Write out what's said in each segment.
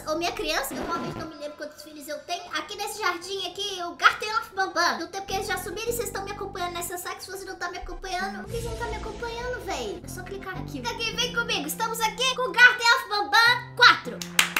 Ô, minha criança, eu realmente não me lembro quantos filhos eu tenho. Aqui nesse jardim aqui, o Garten Bambam. No tempo que eles já subiram, vocês estão me acompanhando nessa saga. Se você não tá me acompanhando, por que você não tá me acompanhando, véi? É só clicar aqui. Aqui, vem comigo. Estamos aqui com o Garten Bambam 4.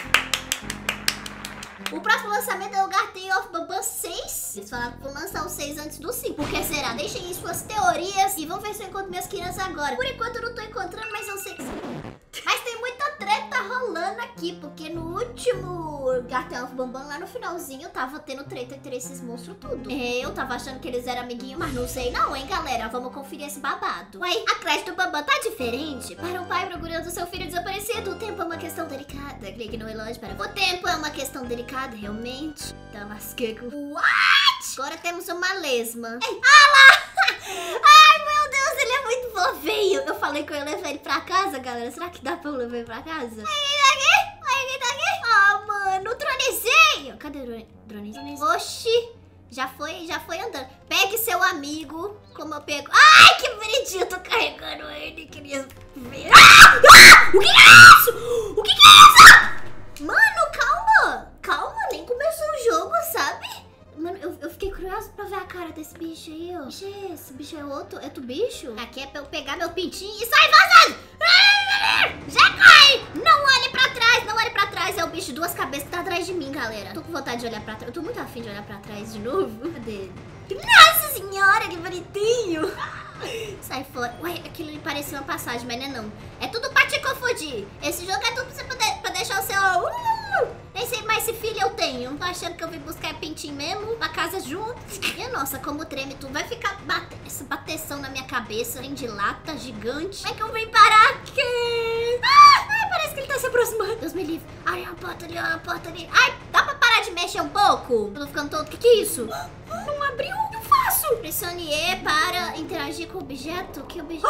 O próximo lançamento é o Garten of Bambam 6. Eles falaram que vão lançar o 6 antes do 5. Por que será? Deixem aí suas teorias e vamos ver se eu encontro minhas crianças agora. Por enquanto eu não tô encontrando, mas eu sei que sim. Mas tem muita treta rolando aqui, porque no último Garten of Bambam, lá no finalzinho, tava tendo treta entre esses monstros tudo. Eu tava achando que eles eram amiguinhos, mas não sei não, hein, galera? Vamos conferir esse babado. Ué, a creche do Bambam tá diferente? Para um pai procurando seu filho desaparecido, o tempo é uma questão delicada. Clique no relógio para... O tempo é uma questão delicada, realmente. Tá lasqueco. What? Agora temos uma lesma. Ei, ah lá! Ai, meu Deus, ele é muito fofinho. Eu falei que eu ia levar ele pra casa, galera. Será que dá pra eu levar ele pra casa? Ai, quem tá aqui? Ah, mano, o dronezinho. Cadê o dronezinho? Oxi, já foi andando. Pegue seu amigo, como eu pego. Ai, que bonitinho, eu tô carregando ele. Queria ver. O que é isso? O que é isso? Mano, calma, nem começou o jogo, sabe? Mano, eu fiquei curiosa pra ver a cara desse bicho aí, ó. Bicho é esse? Bicho é outro bicho? Aqui é pra eu pegar meu pintinho e sair vazando! Já cai! Não olhe pra trás, não olhe pra trás. É o bicho de duas cabeças que tá atrás de mim, galera. Tô com vontade de olhar pra trás. Eu tô muito afim de olhar pra trás de novo. Cadê ele? Nossa senhora, que bonitinho! Sai fora. Ué, aquilo me parecia uma passagem, mas não é não. É tudo pra te confundir. Esse jogo é tudo pra você poder, pra deixar o seu... Nem sei mais se filho eu tenho. Tô achando que eu vim buscar pintinho mesmo, pra casa junto. E nossa, como treme tudo. Vai ficar essa bateção na minha cabeça. Trem de lata gigante. Como é que eu vim parar aqui? Ai, parece que ele tá se aproximando. Deus me livre. Ai, a porta ali, a porta ali. Ai, dá pra parar de mexer um pouco? Eu tô ficando todo... Que é isso? Não abriu, o que eu faço? Pressione E para interagir com o objeto. Que objeto?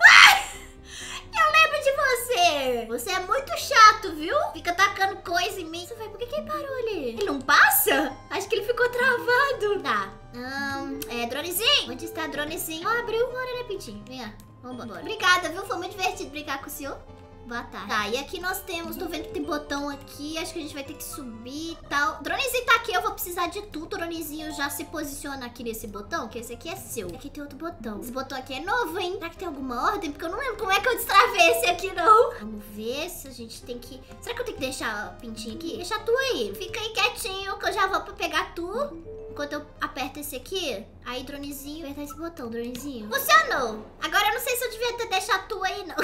Eu lembro de você. Você é muito chato, viu? Fica tacando coisa em mim. Por que ele parou ali? Ele não passa? Acho que ele ficou travado. Tá. Dronezinho. Onde está dronezinho? Abriu. Bora, né, pintinho? Vem cá. Vamos embora. Obrigada, viu? Foi muito divertido brincar com o senhor. Boa tarde. Tá, e aqui nós temos... Tô vendo que tem botão aqui. Acho que a gente vai ter que subir e tal. Dronezinho tá aqui. Eu vou precisar de tudo. Dronezinho já se posiciona aqui nesse botão, que esse aqui é seu. Aqui tem outro botão. Esse botão aqui é novo, hein? Será que tem alguma ordem? Porque eu não lembro como é que eu destravei esse aqui, não. Vamos ver se a gente tem que... Será que eu tenho que deixar o pintinho aqui? Deixa tu aí. Fica aí quietinho que eu já vou pra pegar tu. Enquanto eu aperto esse aqui, aí, dronezinho, apertar esse botão, dronezinho. Funcionou! Agora eu não sei se eu devia ter deixado tu aí, não.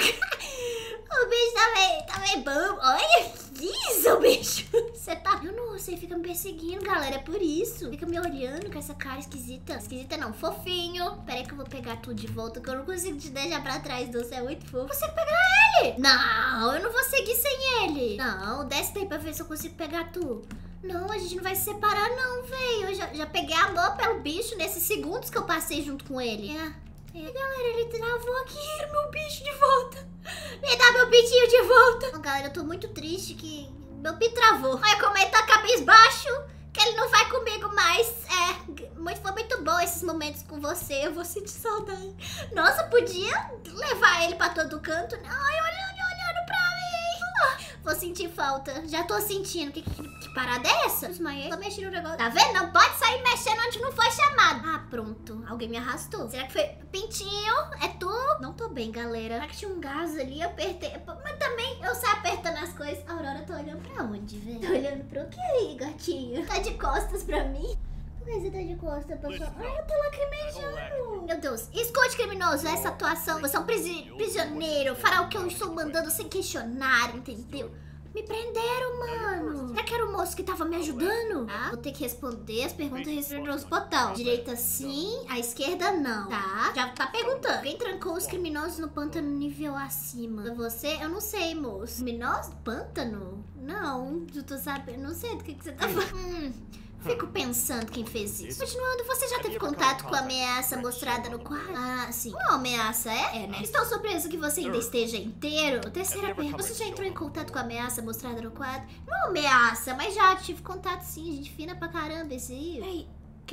O bicho tá meio bom. Olha isso, bicho. Você tá... Eu não sei, fica me perseguindo, galera. É por isso. Fica me olhando com essa cara esquisita. Esquisita não, fofinho. Pera aí que eu vou pegar tudo de volta, que eu não consigo te deixar pra trás, não. Você é muito fofo. Você pegar ele? Não, eu não vou seguir sem ele. Não, desce daí pra ver se eu consigo pegar tu. Não, a gente não vai se separar não, velho. Eu já peguei amor pelo bicho nesses segundos que eu passei junto com ele. Galera, ele travou aqui meu bicho de volta. Me dá meu pintinho de volta. Não, galera, eu tô muito triste que meu pinto travou. Olha como ele tá cabisbaixo, que ele não vai comigo mais. Foi muito bom esses momentos com você. Eu vou sentir saudade. Nossa, podia levar ele pra todo canto. Ai, olhando pra mim. Vou sentir falta. Já tô sentindo. Que parada é essa? Desmaiei. Tô mexendo no negócio. Tá vendo? Não pode sair mexendo onde não foi chamado. Ah, pronto. Alguém me arrastou. Será que foi? Pintinho, é tu? Não tô bem, galera. Será que tinha um gás ali? Eu apertei. Mas também eu saio apertando as coisas. A Aurora tá olhando pra onde, velho? Tá olhando pro que aí, gatinho? Tá de costas pra mim? Por que você tá de costas, pessoal? Ai, eu tô lacrimejando. Meu Deus. Escute, criminoso, essa atuação. Você é um prisioneiro. Fará o que eu estou mandando sem questionar, entendeu? Me prenderam, mano. Será que era o moço que tava me ajudando? Tá? Vou ter que responder as perguntas respondendo os botões. Direita sim, a esquerda não. Tá? Já tá perguntando. Quem trancou os criminosos no pântano nível acima? Você? Eu não sei, moço. Criminosos? Pântano? Não. Eu tô sabendo. Não sei do que você tá falando. Fico pensando quem fez isso. Continuando, você já teve contato com a ameaça mostrada no quadro? Ah, sim. Uma ameaça né? Estou surpreso que você ainda esteja inteiro. Terceira pergunta. Você já entrou em contato com a ameaça mostrada no quadro? Não ameaça, mas já tive contato sim. Gente fina pra caramba esse aí. Ei,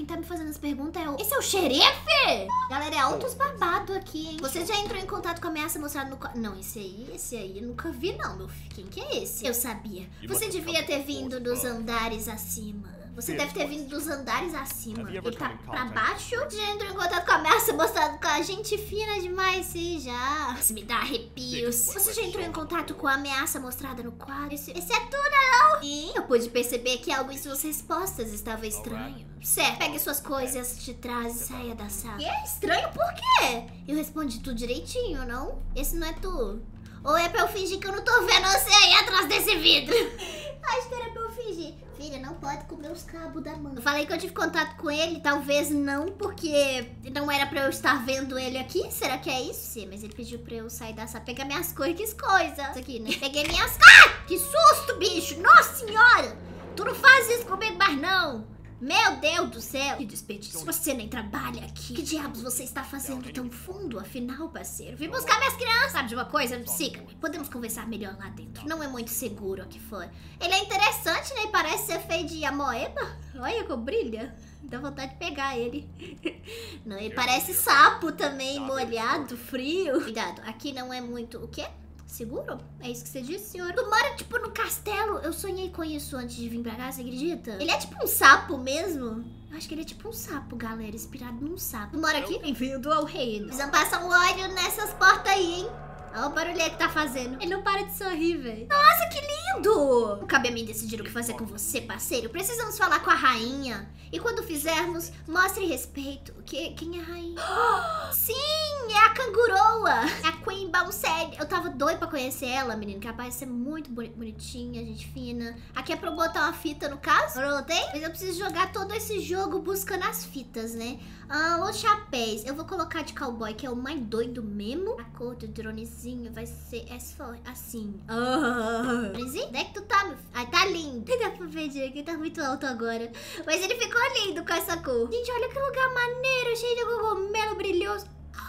quem tá me fazendo as perguntas é o... Esse é o xerife? Galera, é altos babado aqui, hein? Você já entrou em contato com a ameaça mostrada no quadro? Não, esse aí eu nunca vi não, meu filho. Quem que é esse? Eu sabia. Você devia ter vindo dos andares acima. Você deve ter vindo dos andares acima. Ele tá pra baixo. Já entrou em contato com a ameaça mostrada com a gente fina demais, sim, já. Isso me dá arrepios. Você já entrou em contato com a ameaça mostrada no quadro? Esse é tu, não? Sim, eu pude perceber que algo em suas respostas estava estranho. Certo, pegue suas coisas de trás e saia da sala. Que? Estranho por quê? Eu respondi tudo direitinho, não? Esse não é tu. Ou é pra eu fingir que eu não tô vendo você aí atrás desse vidro? Acho que era pra eu fingir. Filha, não pode comer os cabos da mão. Eu falei que eu tive contato com ele, talvez não, porque não era pra eu estar vendo ele aqui. Será que é isso? Sim, mas ele pediu pra eu sair da sala, pegar minhas coisas. Isso aqui, né? Peguei minhas... Ah! Que susto, bicho! Nossa senhora! Tu não faz isso comigo mais, não! Meu Deus do céu! Que desperdício. Você nem trabalha aqui. Que diabos você está fazendo tão fundo, afinal, parceiro? Vim buscar minhas crianças. Sabe de uma coisa? Siga-me. Podemos conversar melhor lá dentro. Não é muito seguro aqui fora. Ele é interessante, né? Parece ser feito de amoeba. Olha como brilha. Dá vontade de pegar ele. Não, ele parece sapo também, molhado, frio. Cuidado, aqui não é muito... O quê? Seguro? É isso que você disse, senhor? Tu mora, tipo, no castelo. Eu sonhei com isso antes de vir pra cá, você acredita? Ele é tipo um sapo mesmo? Eu acho que ele é tipo um sapo, galera. Inspirado num sapo. Tu mora aqui? Bem-vindo ao reino. Precisam passar um óleo nessas portas aí, hein? Olha o barulho que tá fazendo. Ele não para de sorrir, velho. Nossa, que lindo! Não cabe a mim decidir o que fazer com você, parceiro. Precisamos falar com a rainha. E quando fizermos, mostre respeito. Quem é a rainha? Sim, é a canguroa. É a Queen Baunsed. Eu tava doida pra conhecer ela, menino. Que ela parece ser muito bonitinha, gente fina. Aqui é pra eu botar uma fita, no caso. Eu não tenho? Mas eu preciso jogar todo esse jogo buscando as fitas, né? Os chapéus. Eu vou colocar de cowboy, que é o mais doido mesmo. A cor do dronezinho vai ser assim. Dronezinho? Onde é que tu tá, meu filho? Ai, tá lindo. Dá pra ver, que tá muito alto agora. Mas ele ficou lindo com essa cor. Gente, olha que lugar maneiro, cheio de cogumelo brilhoso.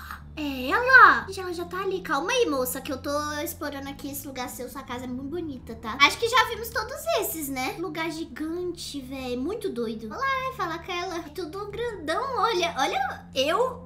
É ela! Gente, ela já tá ali. Calma aí, moça, que eu tô explorando aqui esse lugar seu. Sua casa é muito bonita, tá? Acho que já vimos todos esses, né? Lugar gigante, velho. Muito doido. Olha lá, falar com ela. Tudo grandão, olha. Olha eu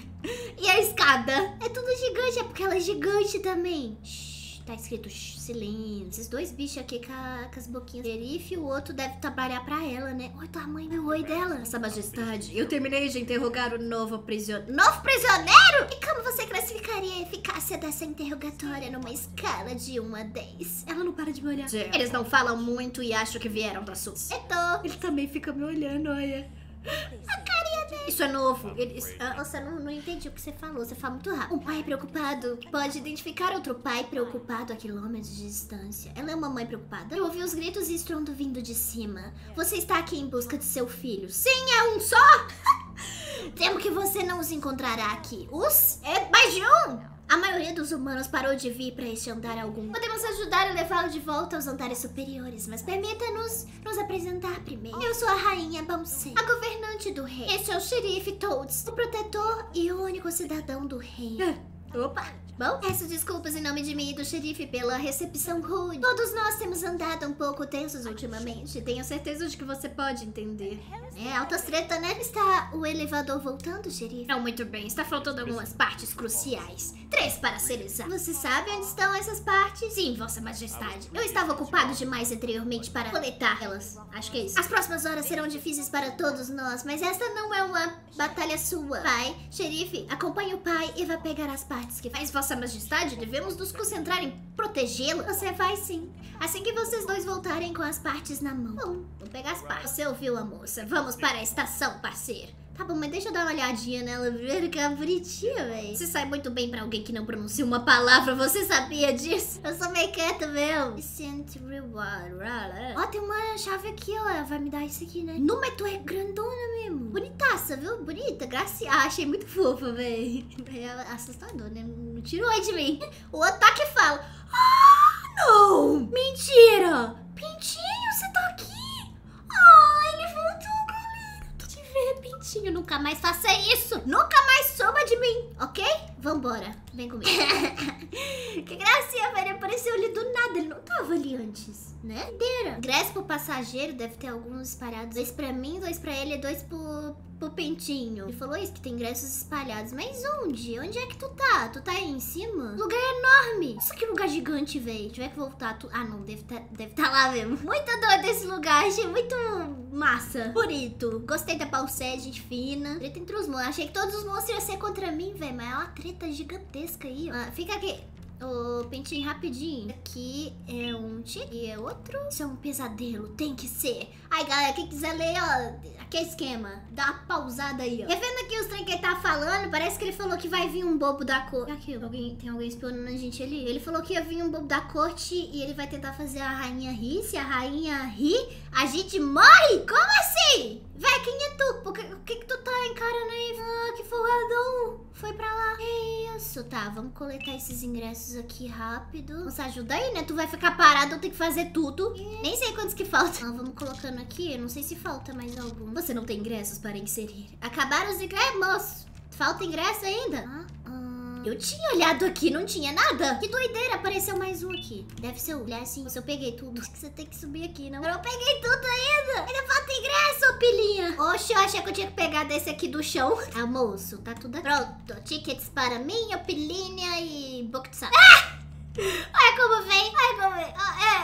e a escada. É tudo gigante, é porque ela é gigante também. Tá escrito silêncio. Esses dois bichos aqui com as boquinhas. Xerife e o outro deve trabalhar pra ela, né? Oi, tamanho do oi dela. Essa majestade, eu terminei de interrogar o novo prisioneiro. Novo prisioneiro? E como você classificaria a eficácia dessa interrogatória numa escala de 1 a 10? Ela não para de me olhar. Eles não falam muito e acham que vieram da sua. Ele também fica me olhando, olha. A carinha dele. Isso é novo. Nossa, não entendi o que você falou. Você fala muito rápido. Um pai preocupado pode identificar outro pai preocupado a quilômetros de distância. Ela é uma mãe preocupada. Eu ouvi os gritos e estrondo vindo de cima. Você está aqui em busca de seu filho. Sim, é um só? Temo que você não os encontrará aqui. É mais de um? A maioria dos humanos parou de vir para este andar algum. Podemos ajudar a levá-lo de volta aos andares superiores, mas permita-nos nos apresentar primeiro. Eu sou a Rainha Baunsed, a governante do reino. Este é o xerife Toads, o protetor e o único cidadão do reino. Opa! Bom, peço desculpas em nome de mim e do xerife pela recepção rude. Todos nós temos andado um pouco tensos ultimamente. Tenho certeza de que você pode entender. É, altas treta, né? Está o elevador voltando, xerife? Não, muito bem. Está faltando algumas partes cruciais. 3 para ser exato. Você sabe onde estão essas partes? Sim, vossa majestade. Eu estava ocupado demais anteriormente para coletar elas. Acho que é isso. As próximas horas serão difíceis para todos nós, mas esta não é uma batalha sua. Pai, xerife, acompanhe o pai e vá pegar as partes que faz vossa majestade. Devemos nos concentrar em protegê-lo. Você vai sim. Assim que vocês dois voltarem com as partes na mão. Bom, vou pegar as partes. Você ouviu a moça? Vamos para a estação, parceiro. Tá bom, mas deixa eu dar uma olhadinha nela, ver que é bonitinha, velho. Você sai muito bem pra alguém que não pronuncia uma palavra, você sabia disso? Eu sou meio quieta mesmo. Sent reward. Ó, tem uma chave aqui, ó. Ela vai me dar isso aqui, né? Não, mas tu é grandona mesmo. Bonitaça, viu? Bonita, gracinha. Ah, achei muito fofa, velho. É assustador, né? Não tirou de mim. O outro tá que fala. Ah, não! Mentira! Pintinho, você tá aqui? Ah, ele voltou. Pintinho, nunca mais faça isso. Nunca mais soba de mim, ok? Vambora, vem comigo. Que gracinha, velho. Apareceu ali do nada. Ele não tava tava ali antes, né? Inteira. Ingresso pro passageiro, deve ter alguns espalhados. 2 pra mim, 2 pra ele e 2 pro Pentinho. Ele falou isso, que tem ingressos espalhados. Mas onde? Onde é que tu tá? Tu tá aí em cima? O lugar é enorme. Nossa, que lugar gigante, velho. Tiver que voltar. Ah, não. Deve tá lá mesmo. Muito doido esse lugar. Achei muito massa. Bonito. Gostei da Balsé, gente fina. Treta entre os monstros. Achei que todos os monstros iam ser contra mim, velho. Mas é uma treta gigantesca aí, ó. Fica aqui. Ô, Pentinho, rapidinho. Aqui é um tique e é outro. Isso é um pesadelo, tem que ser. Ai, galera, quem quiser ler, ó, aqui é esquema. Dá uma pausada aí, ó. Revendo aqui os trem que ele tá falando, parece que ele falou que vai vir um bobo da corte. Aqui, tem alguém espionando a gente ali. Ele falou que ia vir um bobo da corte e ele vai tentar fazer a rainha rir. Se a rainha rir, a gente morre? Como assim? Véi, quem é tu? O que tu tá encarando aí? Ah, que folgadão. Foi pra lá. Isso, tá, vamos coletar esses ingressos aqui rápido. Nossa, ajuda aí, né? Tu vai ficar parado, eu tenho que fazer tudo. Nem sei quantos que faltam. Ah, vamos colocando aqui, eu não sei se falta mais algum. Você não tem ingressos para inserir. Acabaram os ingressos, moço. Falta ingresso ainda? Eu tinha olhado aqui, não tinha nada. Que doideira, apareceu mais um aqui. Deve ser o olhar assim. Se eu peguei tudo, acho que você tem que subir aqui, não? Eu não peguei tudo ainda. Ainda falta ingresso, pilinha. Oxe, eu achei que eu tinha que pegar desse aqui do chão. Ah, moço, tá tudo aqui. Pronto, tickets para mim, pilinha e Bokutsá. Ah! Olha como vem. Olha como vem.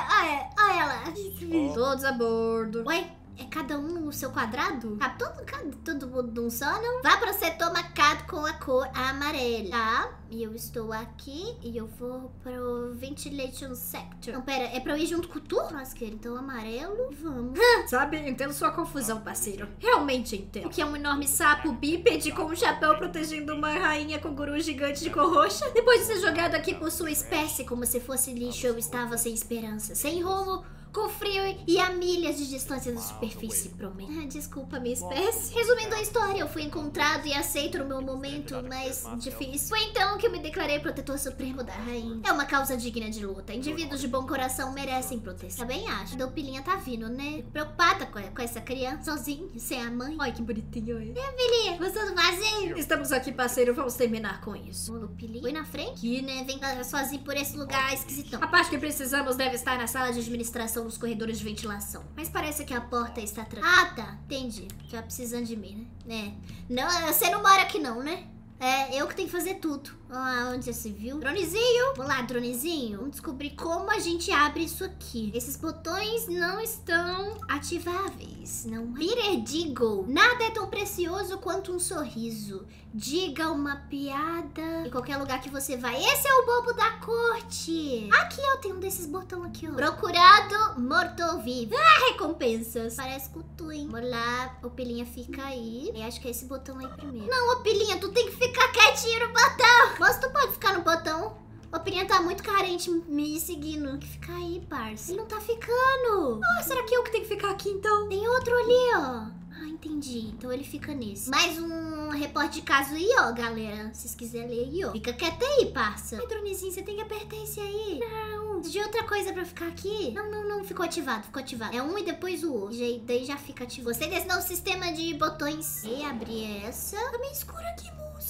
Olha ela. Todos a bordo. Ué? É cada um no seu quadrado? Tá todo mundo num só, não? Vá para o setor marcado com a cor amarela, tá? E eu estou aqui e eu vou pro Ventilation Sector. Não, pera, é pra eu ir junto com tu? Nossa, então amarelo, vamos. Sabe, entendo sua confusão, parceiro. Realmente entendo. O que é um enorme sapo bípede com um chapéu protegendo uma rainha com guru gigante de cor roxa? Depois de ser jogado aqui por sua espécie como se fosse lixo, eu estava sem esperança, sem rumo, com frio e a milhas de distância da superfície, prometo. Desculpa, minha espécie. Resumindo a história, eu fui encontrado e aceito no meu momento mais difícil. Foi então que eu me declarei protetor supremo da rainha. É uma causa digna de luta. Indivíduos de bom coração merecem proteção. Também acho. A Pilinha tá vindo, né? Preocupada com essa criança, sozinha, sem a mãe. Ai, que bonitinho ele. E a Pilinha? Gostou do passeio? Estamos aqui, parceiro. Vamos terminar com isso. O Pilinha foi na frente? Aqui, né? Vem sozinho por esse lugar esquisitão. A parte que precisamos deve estar na sala de administração nos corredores de ventilação. Mas parece que a porta está trancada. Ah, tá. Entendi. Já precisando de mim, né? Não, você não mora aqui não, né? É, eu que tenho que fazer tudo. Ah, onde já se viu? Dronezinho! Vamos lá, dronezinho. Vamos descobrir como a gente abre isso aqui. Esses botões não estão ativáveis. Não é? Peter Deagle. Nada é tão precioso quanto um sorriso. Diga uma piada em qualquer lugar que você vai. Esse é o bobo da corte. Aqui, ó, tem um desses botões aqui, ó. Procurado, morto ou vivo. Ah, recompensas. Parece com tu, hein? Vamos lá, o Pilinha fica aí. Eu acho que é esse botão aí primeiro. Não, ô Pilinha, tu tem que ficar quietinho no botão. Moço, tu pode ficar no botão? O Pilinha tá muito carente me seguindo. Tem que ficar aí, parça. Ele não tá ficando. Ah, será que eu que tenho que ficar aqui, então? Tem outro ali, ó. Ah, entendi. Então ele fica nesse. Mais um reporte de caso aí, ó, galera. Se vocês quiserem ler aí, ó. Fica quieto aí, parça. Ai, dronezinho, você tem que apertar esse aí. Não. De outra coisa pra ficar aqui? Não. Ficou ativado, ficou ativado. É um e depois o outro. Daí já fica ativado. Gostei desse novo sistema de botões. E abrir essa. Tá meio escuro aqui, moço.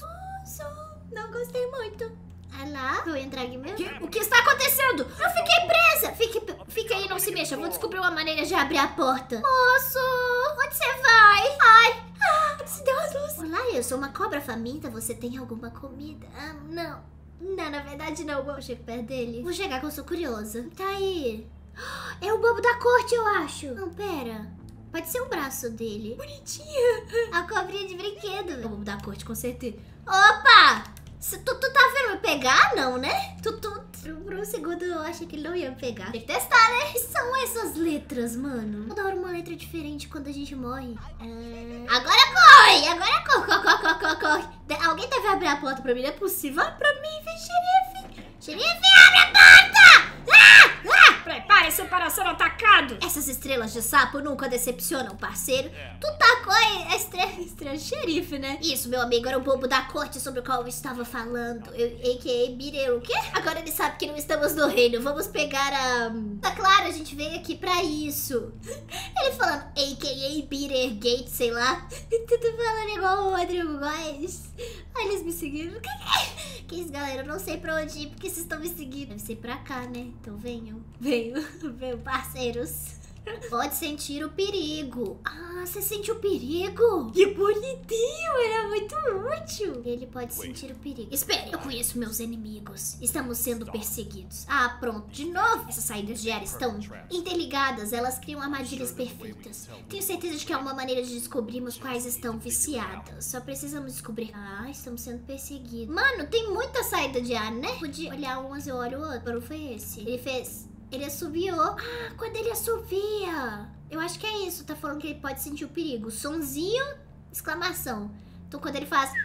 Não gostei muito. Ah lá. Vou entrar aqui mesmo. O que está acontecendo? Eu fiquei presa. Fica aí, não se mexa. Eu vou descobrir uma maneira de abrir a porta. Moço, onde você vai? Ai. Se deu as luzes. Olá, eu sou uma cobra faminta. Você tem alguma comida? Ah, não. Não, na verdade não. Vou chegar perto dele. Vou chegar que eu sou curiosa. Tá aí. É o bobo da corte, eu acho. Não, pera. Pode ser o braço dele. Bonitinha. A cobrinha de brinquedo. É o bobo da corte, com certeza. Opa! Tu tá vendo me pegar? Não, né? Por um segundo eu achei que ele não ia me pegar. Tem que testar, né? Que são essas letras, mano? Toda hora uma letra diferente quando a gente morre. Agora corre! Agora corre! Alguém deve abrir a porta pra mim, não é possível. Vai pra mim, vem, xerife! Xerife, abre a porta! Prepare parecer para ser atacado. Essas estrelas de sapo nunca decepcionam, parceiro. Tu tacou a estrela de xerife, né? Isso, meu amigo, era o bobo da corte sobre o qual eu estava falando. A.K.A. Bireiro, o quê? Agora ele sabe que não estamos no reino. Vamos pegar a... Tá claro, a gente veio aqui pra isso. Ele falando A.K.A. Bitter Gate, sei lá. Tudo falando igual o Rodrigo Góes. Ai, eles me seguiram. Que isso, galera? Eu não sei pra onde ir, porque vocês estão me seguindo. Deve ser pra cá, né? Então venham. Venham, parceiros. Pode sentir o perigo. Ah, você sente o perigo? Que bonitinho, era muito útil. Ele pode sentir o perigo. Espere, eu conheço meus inimigos. Estamos sendo perseguidos. Ah, pronto, de novo. Essas saídas de ar estão interligadas. Elas criam armadilhas perfeitas. Tenho certeza de que há uma maneira de descobrirmos quais estão viciadas. Só precisamos descobrir. Ah, estamos sendo perseguidos. Mano, tem muita saída de ar, né? Podia olhar umas e eu olho o outro. Qual foi esse? Ele fez... Ele assoviou. Ah, quando ele assovia. Eu acho que é isso. Tá falando que ele pode sentir o perigo. Sonzinho, exclamação. Então quando ele faz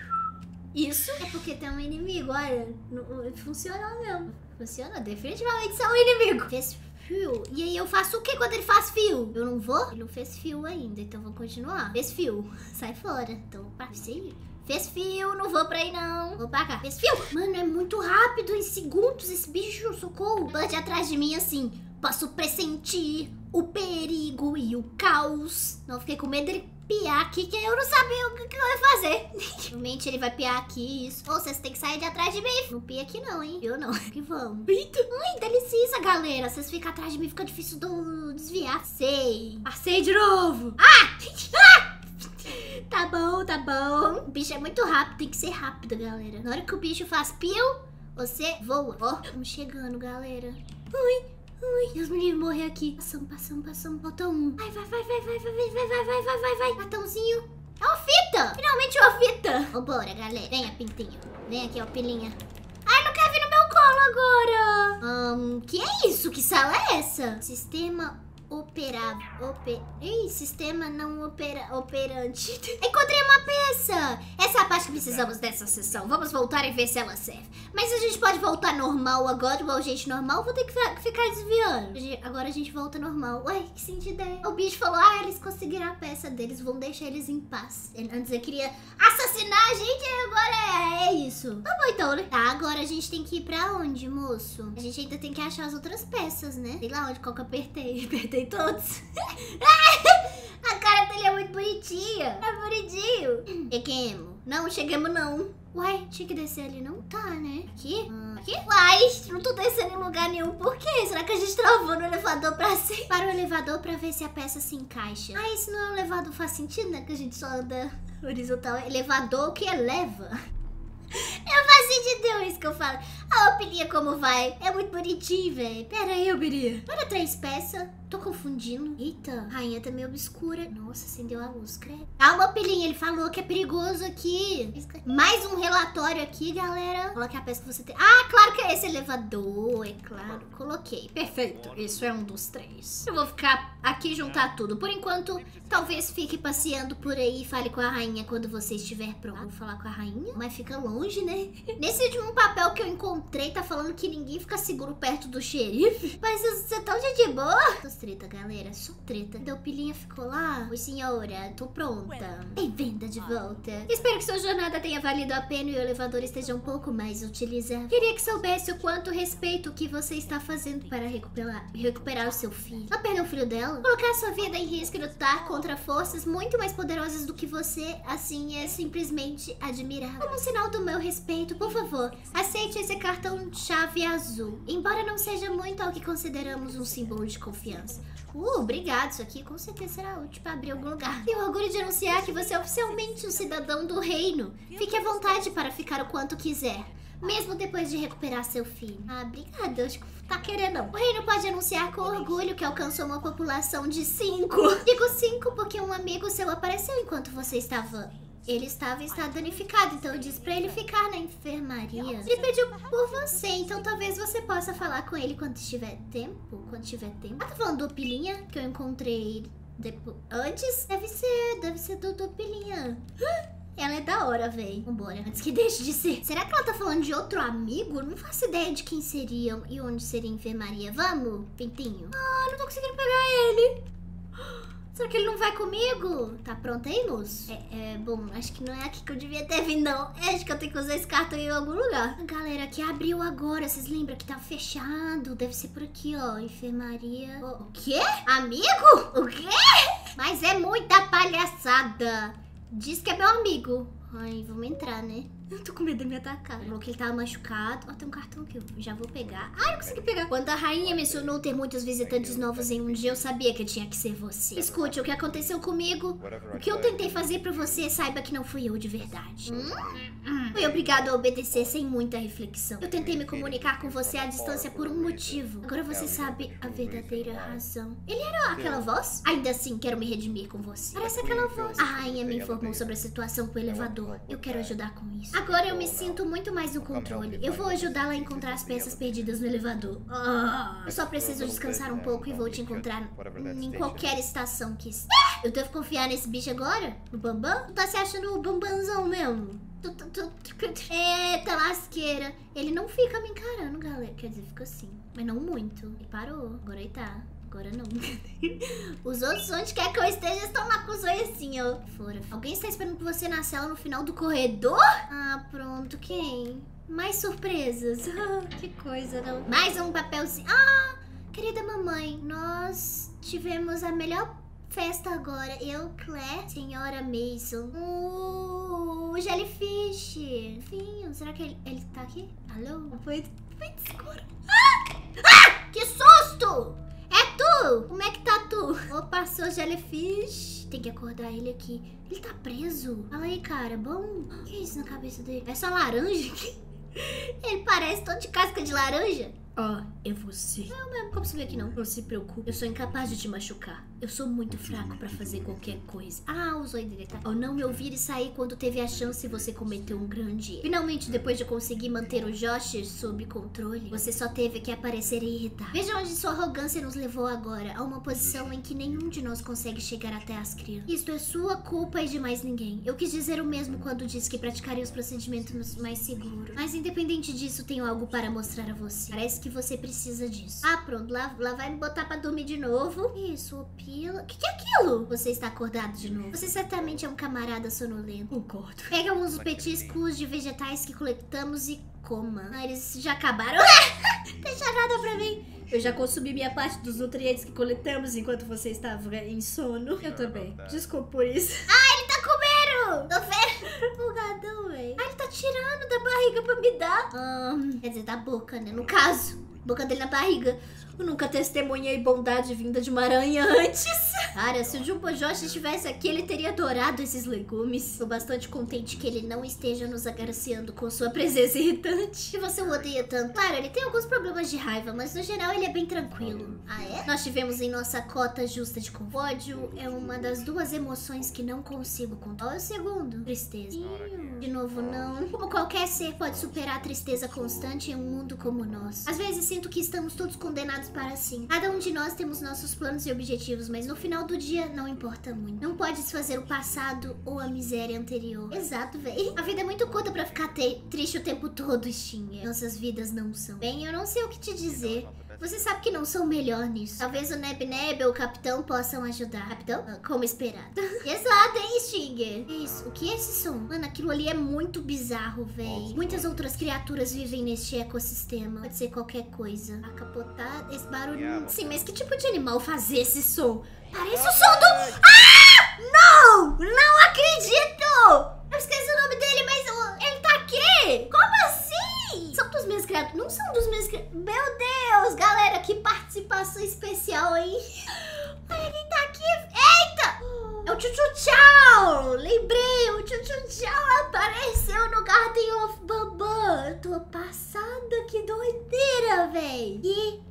isso, é porque tem um inimigo. Olha, funcionou mesmo. Funciona, definitivamente são um inimigo. Fez fio. E aí eu faço o que quando ele faz fio? Eu não vou? Ele não fez fio ainda, então vou continuar. Fez fio. Sai fora. Então, pra você. Fez fio, não vou pra aí não. Vou pra cá. Fez fio. Mano, é muito rápido. Em segundos esse bicho, socorro. Bud atrás de mim assim. Posso pressentir o perigo e o caos. Não, fiquei com medo dele piar aqui, que eu não sabia o que eu ia fazer. Realmente ele vai piar aqui, isso. Ou vocês têm que sair de atrás de mim. Não pia aqui não, hein? Eu não. Que vamos. Eita. Ai, dá licença, galera. Vocês ficam atrás de mim, fica difícil de desviar. Sei. Passei de novo. Ah! Ah! Tá bom, tá bom. O bicho é muito rápido, tem que ser rápido, galera. Na hora que o bicho faz pio, você voa. Ó, estamos chegando, galera. Ui, ui. Deus me livre, morrer aqui. Passamos. Falta um. Vai. Batãozinho. É uma fita. Finalmente uma fita. Vambora, galera. Venha, pintinho. Vem aqui, ó, pilinha. Ai, não quer vir no meu colo agora. Que é isso? Que sala é essa? Sistema operável. Sistema não operante. Encontrei uma peça. Essa é a parte que precisamos dessa sessão. Vamos voltar e ver se ela serve. Mas a gente pode voltar normal agora, igual gente normal. Vou ter que ficar desviando. Agora a gente volta normal. Ué, que sentido é? O bicho falou, eles conseguiram a peça deles. Vão deixar eles em paz. Antes eu queria assassinar a gente e agora é isso. Tá bom então, né? Tá, agora a gente tem que ir pra onde, moço? A gente ainda tem que achar as outras peças, né? Sei lá onde, qual que eu apertei. Apertei todos. A cara dele é muito bonitinha. É bonitinho. Cheguemos. Não, chegamos não. Uai, tinha que descer ali, não? Tá, né? Aqui? Aqui? Uai, não tô descendo em lugar nenhum. Por quê? Será que a gente travou no elevador pra cima? Para o elevador pra ver se a peça se encaixa. Ah, isso não é um elevador, faz sentido, né? Que a gente só anda horizontal. É elevador que eleva. Eu faço sentido isso que eu falo. A Pilinha como vai? É muito bonitinho, velho. Pera aí, Pilinha. Olha 3 peças. Tô confundindo. Eita, a rainha tá meio obscura. Nossa, acendeu a luz, credo. Calma, Pilinha. Ele falou que é perigoso aqui. Mais um relatório aqui, galera. Coloque a peça que você tem. Ah, claro que é esse elevador. É claro. Coloquei. Perfeito. Isso é um dos 3. Eu vou ficar aqui e juntar tudo. Por enquanto, talvez fique passeando por aí e fale com a rainha quando você estiver pronto. Vou falar com a rainha, mas fica longe, né? Nesse último papel que eu encontrei, tá falando que ninguém fica seguro perto do xerife. Mas você tá de boa? Treta, galera, só treta. Então, Pilinha ficou lá. Oi, senhora, tô pronta. Bem-vinda de volta. Espero que sua jornada tenha valido a pena e o elevador esteja um pouco mais utilizável. Queria que soubesse o quanto respeito o que você está fazendo para recuperar o seu filho. Ela perdeu o filho dela? Colocar sua vida em risco e lutar contra forças muito mais poderosas do que você, assim, é simplesmente admirável. Como um sinal do meu respeito, por favor, aceite esse cartão-chave azul. Embora não seja muito ao que consideramos um símbolo de confiança. Obrigado. Isso aqui com certeza será útil para abrir algum lugar. Tenho orgulho de anunciar que você é oficialmente um cidadão do reino. Fique à vontade para ficar o quanto quiser, mesmo depois de recuperar seu filho. Ah, obrigada. Acho que tá querendo não. O reino pode anunciar com orgulho que alcançou uma população de 5. Digo 5 porque um amigo seu apareceu enquanto você estava... Ele estava em estado danificado, então eu disse pra ele ficar na enfermaria. Ele pediu por você, então talvez você possa falar com ele quando tiver tempo. Ah, tá falando do Pilinha, que eu encontrei depois. Antes? Deve ser do Pilinha. Ela é da hora, véi. Vambora, antes que deixe de ser. Será que ela tá falando de outro amigo? Não faço ideia de quem seriam e onde seria a enfermaria. Vamos, Pintinho? Ah, não tô conseguindo pegar ele. Será que ele não vai comigo? Tá pronto aí, moço? Bom, acho que não é aqui que eu devia ter vindo, não. Acho que eu tenho que usar esse cartão em algum lugar. Galera, aqui abriu agora. Vocês lembram que tá fechado? Deve ser por aqui, ó. Enfermaria. O quê? Amigo? O quê? Mas é muita palhaçada. Diz que é meu amigo. Ai, vamos entrar, né? Eu tô com medo de me atacar. Falou que ele tava machucado. Ó, tem um cartão aqui, eu já vou pegar. Ai, não consegui pegar. Quando a rainha mencionou ter muitos visitantes novos em um dia, eu sabia que tinha que ser você. Escute, o que aconteceu comigo? O que eu tentei fazer pra você, saiba que não fui eu de verdade. Fui obrigado a obedecer sem muita reflexão. Eu tentei me comunicar com você à distância por um motivo. Agora você sabe a verdadeira razão. Ele era aquela voz? Ainda assim, quero me redimir com você. Parece aquela voz. A rainha me informou sobre a situação com o elevador. Eu quero ajudar com isso. Agora eu me sinto muito mais no controle. Eu vou ajudá-la a encontrar as peças perdidas no elevador. Eu só preciso descansar um pouco e vou te encontrar em qualquer estação que esteja. Eu devo confiar nesse bicho agora? No Bambam? Tu tá se achando o Bambanzão mesmo? Eita lasqueira. Ele não fica me encarando, galera. Quer dizer, fica assim. Mas não muito. Ele parou. Agora ele tá. Agora não. Os outros, onde quer que eu esteja, estão lá com os olhos assim, ó. Fora. Alguém está esperando por você na cela no final do corredor? Ah, pronto. Quem? Mais surpresas. Que coisa, não? Mais um papelzinho. Ah, querida mamãe, nós tivemos a melhor festa agora. Eu, Claire, senhora Mason. Jellyfish. Finho, será que ele tá aqui? Alô? Foi escuro. Que susto! É tu! Como é que tá tu? Opa, sou Jellyfish. Tem que acordar ele aqui. Ele tá preso. Fala aí, cara. Bom? O que é isso na cabeça dele? É só laranja? Ele parece todo de casca de laranja. É você. Não mesmo, como você vê aqui não? Não se preocupe, eu sou incapaz de te machucar. Eu sou muito fraco pra fazer qualquer coisa. O zóio dele tá. Ao não me ouvir e sair quando teve a chance, você cometeu um grande erro. Finalmente, depois de conseguir manter o Josh sob controle, você só teve que aparecer e irritar. Veja onde sua arrogância nos levou agora, a uma posição em que nenhum de nós consegue chegar até as crianças. Isto é sua culpa e de mais ninguém. Eu quis dizer o mesmo quando disse que praticaria os procedimentos mais seguros. Mas independente disso, tenho algo para mostrar a você. Parece que você precisa disso. Pronto, lá vai me botar pra dormir de novo. Isso, o pila. O que é aquilo? Você está acordado de novo. Você certamente é um camarada sonolento. Concordo. Pega uns petiscos de vegetais que coletamos e coma. Eles já acabaram. Deixa nada pra mim. Eu já consumi minha parte dos nutrientes que coletamos enquanto você estava em sono. Eu também. Desculpa por isso. Ele tá comendo! Tô vendo. Bugadão, velho. Ele tá tirando da barriga pra me dar. Quer dizer, da boca, né? No caso. Boca dele na barriga. Eu nunca testemunhei bondade vinda de uma aranha antes. Cara, se o Jumbo Josh estivesse aqui, ele teria adorado esses legumes. Tô bastante contente que ele não esteja nos agraciando com sua presença irritante. E você o odeia tanto. Claro, ele tem alguns problemas de raiva, mas no geral ele é bem tranquilo. É? Nós tivemos em nossa cota justa de ódio. É uma das duas emoções que não consigo contar. O segundo, tristeza. De novo, não. Como qualquer ser pode superar a tristeza constante em um mundo como o nosso. Às vezes sinto que estamos todos condenados para assim. Cada um de nós temos nossos planos e objetivos, mas no final do dia não importa muito. Não pode desfazer o passado ou a miséria anterior. Exato, véi. A vida é muito curta pra ficar triste o tempo todo, Stinger. Nossas vidas não são. Bem, eu não sei o que te dizer. Você sabe que não sou o melhor nisso. Talvez o Neb Neb ou o Capitão possam ajudar. Capitão? Como esperado. Exato, hein, Stinger? Que isso? O que é esse som? Mano, aquilo ali é muito bizarro, véi. Muitas outras criaturas vivem neste ecossistema. Pode ser qualquer coisa. A capotar, esse barulho... Sim, mas que tipo de animal faz esse som? Parece o som do... Não! Não acredito! Eu esqueci o nome dele, mas ele tá aqui! Como assim? São dos meus criados. Não são dos meus criados. Meu Deus, galera, que participação especial, hein? Olha quem tá aqui. Eita! É o Tchutchau! Lembrei, o Tchutchau apareceu no Garden of Bambam. Eu tô passada, que doideira, véi. Que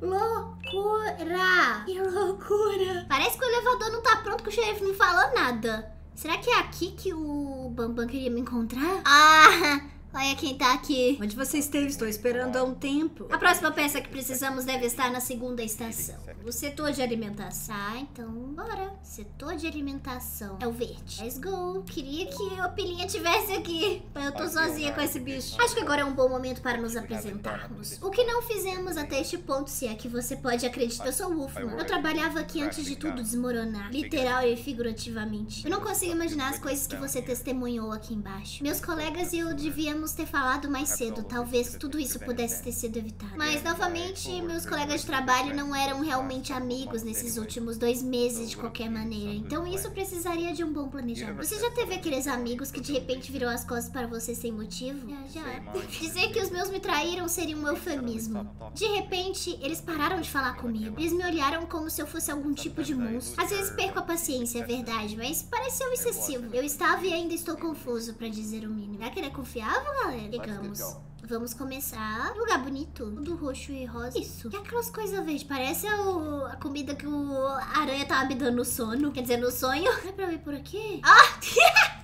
loucura! Que loucura! Parece que o elevador não tá pronto, que o xerife não falou nada. Será que é aqui que o Bambam queria me encontrar? Olha quem tá aqui. Onde você esteve? Estou esperando há um tempo. A próxima peça que precisamos deve estar na segunda estação. O setor de alimentação. Tá, então bora. Setor de alimentação. É o verde. Let's go. Queria que a Pilinha tivesse aqui. Eu tô sozinha com esse bicho. Acho que agora é um bom momento para nos apresentarmos. O que não fizemos até este ponto, se é que você pode acreditar. Eu sou o Wolfman. Eu trabalhava aqui antes de tudo desmoronar. Literal e figurativamente. Eu não consigo imaginar as coisas que você testemunhou aqui embaixo. Meus colegas e eu devíamos ter falado mais cedo. Talvez tudo isso pudesse ter sido evitado. Mas, novamente, meus colegas de trabalho não eram realmente amigos nesses últimos 2 meses de qualquer maneira. Então isso precisaria de um bom planejamento. Você já teve aqueles amigos que de repente viram as costas para você sem motivo? Já. Dizer que os meus me traíram seria um eufemismo. De repente, eles pararam de falar comigo. Eles me olharam como se eu fosse algum tipo de monstro. Às vezes perco a paciência, é verdade, mas pareceu excessivo. Eu estava e ainda estou confuso, pra dizer o mínimo. Será que ele é confiável, galera? Chegamos. Vamos começar. Lugar bonito. Do roxo e rosa. Isso. E aquelas coisas verdes. Parece a comida que o aranha tava me dando no sono. Quer dizer, no sonho. É pra eu ir por aqui? Ah!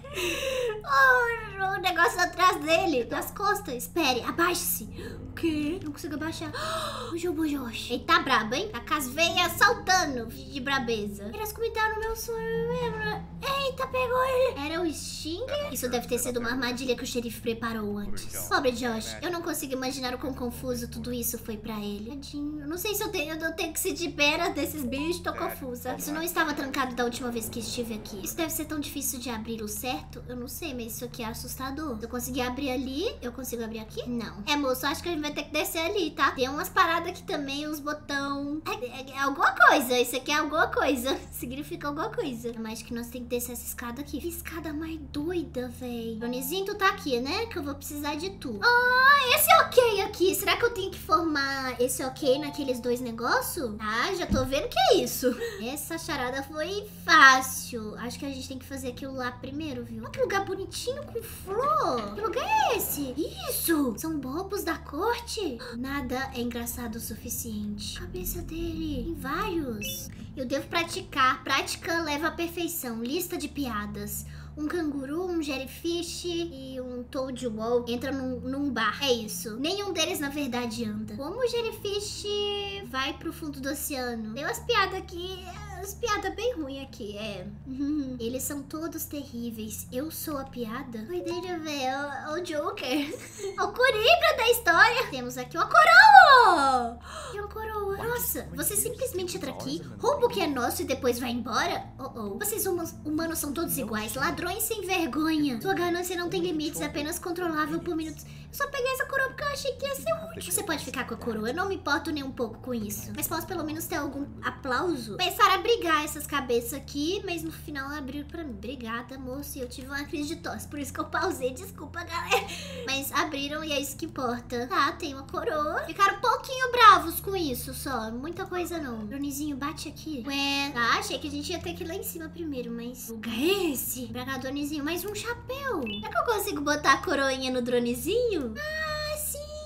O negócio atrás dele. Nas costas. Espere, abaixe-se. O quê? Não consigo abaixar. O Jobojoshi. Ele tá brabo, hein? Tá com as veias saltando de brabeza. Elas comentaram no meu sonho, lembra? Eita, pegou ele. Era o Stinger? Isso deve ter sido uma armadilha que o xerife preparou antes. Pobre Josh. Eu não consigo imaginar o quão confuso tudo isso foi pra ele. Tadinho. Eu não sei se eu tenho que sentir pena desses bichos. Tô confusa. Isso não estava trancado da última vez que estive aqui. Isso deve ser tão difícil de abrir o certo. Eu não sei, mas isso aqui é assustador. Se eu conseguir abrir ali, eu consigo abrir aqui? Não. É, moço, acho que a gente vai ter que descer ali, tá? Tem umas paradas aqui também, uns botão. É alguma coisa. Isso aqui é alguma coisa. Significa alguma coisa. Mas que nós temos que descer essa escada aqui. Que escada mais doida, véi. Bronizinho, tu tá aqui, né? Que eu vou precisar de tu. Ah, esse ok aqui. Será que eu tenho que formar esse ok naqueles 2 negócios? Ah, já tô vendo que é isso. Essa charada foi fácil. Acho que a gente tem que fazer aquilo lá primeiro, viu? Olha que lugar bonitinho com flor. Que lugar é esse? Isso! São bobos da corte? Nada é engraçado o suficiente. A cabeça dele. Tem vários. Eu devo praticar. Prática leva à perfeição. Lista de piadas. Um canguru, um jellyfish e um toad wall entra num bar. É isso. Nenhum deles, na verdade, anda. Como o jellyfish vai pro fundo do oceano? Tem umas piadas aqui... As piadas bem ruins aqui, é. Eles são todos terríveis. Eu sou a piada? Doideira, velho. O Joker. O Coringa da história. Temos aqui uma coroa. E uma coroa. Nossa, você simplesmente entra aqui, rouba o que é nosso e depois vai embora? Vocês humanos são todos iguais. Ladrões sem vergonha. Sua ganância não tem limites, é apenas controlável por minutos. Eu só peguei essa coroa porque eu achei que ia ser útil. Você pode ficar com a coroa, eu não me importo nem um pouco com isso. Mas posso pelo menos ter algum aplauso? Começaram a brigar essas cabeças aqui, mas no final abriram pra mim. Obrigada, moço. E eu tive uma crise de tosse, por isso que eu pausei. Desculpa, galera. Mas abriram e é isso que importa. Tá, tem uma coroa. Ficaram um pouquinho bravos com isso só. Muita coisa não. Dronizinho, bate aqui. Ué, tá, achei que a gente ia ter que ir lá em cima primeiro, mas... lugar é esse? Pra cá, Dronizinho, mais um chapéu. Será que eu consigo botar a coroinha no Dronizinho? Ah,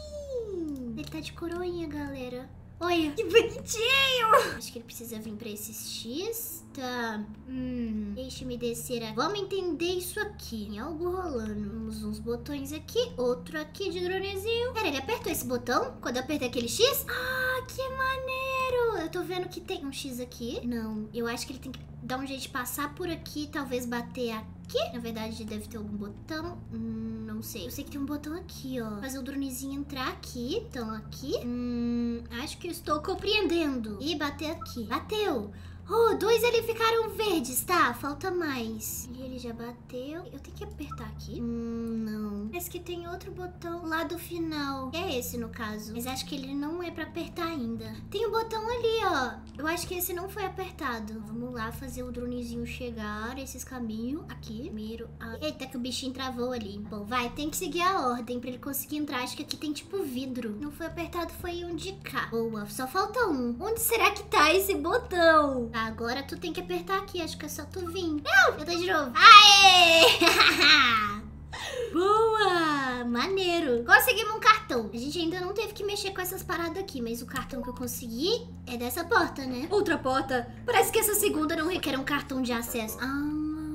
sim! Ele tá de coroinha, galera. Olha, que bonitinho! Acho que ele precisa vir pra esses X. Tá. Deixa-me descer aqui. Vamos entender isso aqui. Tem algo rolando. Temos uns botões aqui. Outro aqui de dronezinho. Pera, ele apertou esse botão quando eu apertei aquele X? Ah, que maneiro! Eu tô vendo que tem um X aqui. Não, eu acho que ele tem que dar um jeito de passar por aqui. Talvez bater aqui. Na verdade, deve ter algum botão. Não sei. Eu sei que tem um botão aqui, ó. Fazer o dronezinho entrar aqui. Então, aqui. Acho que eu estou compreendendo. E bater aqui. Bateu! Oh, 2 ali ficaram verdes, tá? Falta mais. E ele já bateu. Eu tenho que apertar aqui? Não. Parece que tem outro botão lá do final. É esse, no caso. Mas acho que ele não é pra apertar ainda. Tem um botão ali, ó. Eu acho que esse não foi apertado. Vamos lá fazer o dronezinho chegar. Esses caminhos. Aqui. Primeiro. Eita, que o bichinho travou ali. Bom, vai. Tem que seguir a ordem pra ele conseguir entrar. Acho que aqui tem tipo vidro. Não foi apertado, foi um de cá. Boa. Só falta um. Onde será que tá esse botão? Tá, agora tu tem que apertar aqui. Acho que é só tu vir. Não! Eu tô de novo. Aê! Boa! Maneiro. Conseguimos um cartão. A gente ainda não teve que mexer com essas paradas aqui, mas o cartão que eu consegui é dessa porta, né? Outra porta. Parece que essa segunda não requer um cartão de acesso.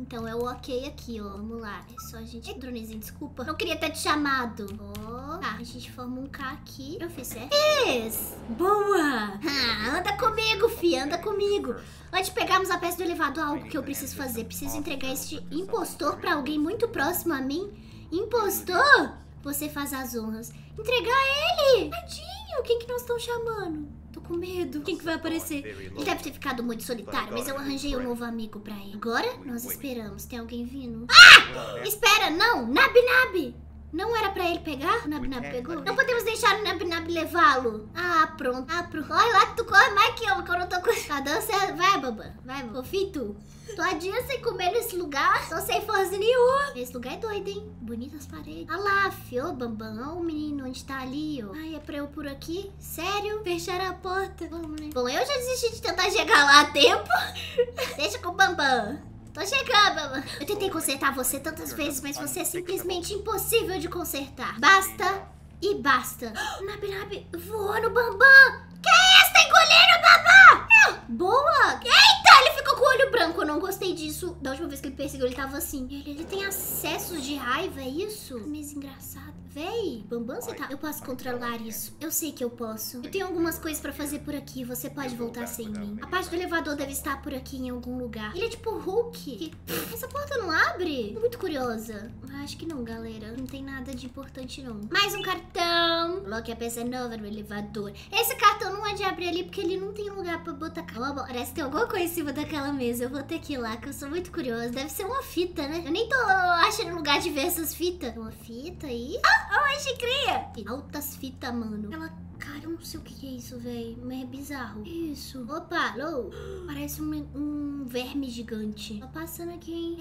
Então é o ok aqui, ó. Vamos lá. É só a gente... Dronezinho, desculpa. Não queria ter te chamado. Ó. Tá, a gente forma um K aqui. Eu fiz certo? Fiz! Boa! Anda comigo, fi. Anda comigo. Antes de pegarmos a peça do elevador, algo que eu preciso fazer. Preciso entregar este impostor pra alguém muito próximo a mim. Impostor? Você faz as honras. Entregar ele! Tadinho, quem que nós estamos chamando? Tô com medo. Quem que vai aparecer? Ele deve ter ficado muito solitário, mas eu arranjei um novo amigo pra ele. Agora, nós esperamos. Tem alguém vindo? Ah! Espera, não! Nabi! Não era pra ele pegar? O Nabi pegou? Não podemos deixar o Nabi levá-lo. Ah, pronto. Corre lá que tu corre mais que eu não tô com... Tá dando certo. Vai, Bambam. Vai, confia em tu. Tô há dias sem comer nesse lugar. Tô sem força nenhuma. Esse lugar é doido, hein? Bonitas paredes. Olha lá, fio, Bambam. Olha o menino onde tá ali, ó. Ai, é pra eu por aqui? Sério? Fecharam a porta. Vamos, né? Bom, eu já desisti de tentar chegar lá a tempo. Deixa com o Bambam. Tô chegando, Bambam. Eu tentei consertar você tantas vezes, mas você é simplesmente impossível de consertar. Basta e basta. Nabi voou no Bambam. Que é isso? Tá engolindo o Bambam? Boa. Eita, ele ficou com o olho branco. Eu não gostei disso. Da última vez que ele perseguiu, ele tava assim. Ele tem acessos de raiva, é isso? Mesmo engraçado. Véi, Bambam, você tá... Eu posso controlar isso. Eu sei que eu posso. Eu tenho algumas coisas pra fazer por aqui. Você pode voltar sem mim. A parte do elevador deve estar por aqui em algum lugar. Ele é tipo Hulk. Essa porta não abre? Tô muito curiosa. Acho que não, galera. Não tem nada de importante, não. Mais um cartão. Coloque a peça nova no elevador. Esse cartão não é de abrir ali porque ele não tem lugar pra botar... Oh, parece que tem alguma coisa em cima daquela mesa. Eu vou ter que ir lá, que eu sou muito curiosa. Deve ser uma fita, né? Eu nem tô achando lugar de ver essas fitas. Uma fita aí. Oi, Chicria! Altas fitas, mano. Cara, eu não sei o que é isso, velho. Mas é bizarro. Isso. Opa, alô. Parece um verme gigante. Tá passando aqui, hein?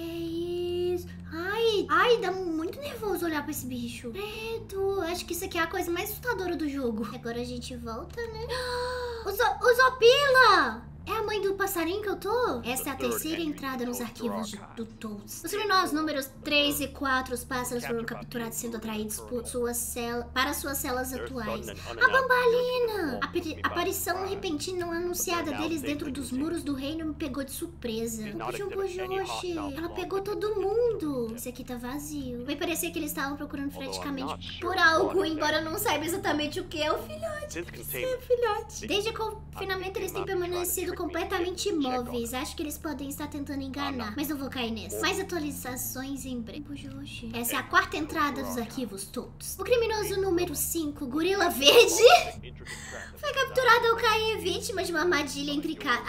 É isso. Ai, dá muito nervoso olhar pra esse bicho. Credo. Acho que isso aqui é a coisa mais assustadora do jogo. Agora a gente volta, né? O Zopila! É a mãe do passarinho que eu tô? Essa é a terceira entrada nos arquivos do Toads. Os criminosos números 3 e 4, os pássaros foram capturados sendo atraídos para suas celas atuais. A Bambalina! A aparição repentina não anunciada deles dentro dos muros do reino me pegou de surpresa. Jumbojoshi, ela pegou todo mundo. Esse aqui tá vazio. Vai parecer que eles estavam procurando freneticamente por algo, embora eu não saiba exatamente o que é o filhote. É o filhote. Desde o confinamento eles têm permanecido completamente imóveis. Acho que eles podem estar tentando enganar, mas não vou cair nessa. Mais atualizações em breve. Essa é a quarta entrada dos arquivos todos. O criminoso número 5, Gorila Verde, foi capturado ao cair vítima de uma armadilha intricada.